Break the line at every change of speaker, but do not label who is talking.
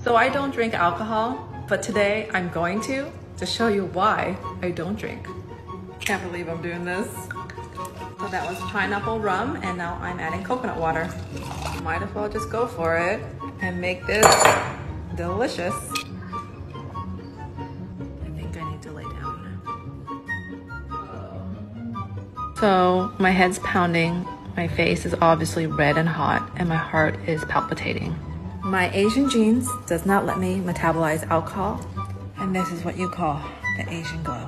So I don't drink alcohol, but today I'm going to show you why I don't drink. Can't believe I'm doing this. So that was pineapple rum, and now I'm adding coconut water. Might as well just go for it and make this delicious. I think I need to lay down. So my head's pounding, my face is obviously red and hot, and my heart is palpitating. My Asian genes does not let me metabolize alcohol, and this is what you call the Asian glow.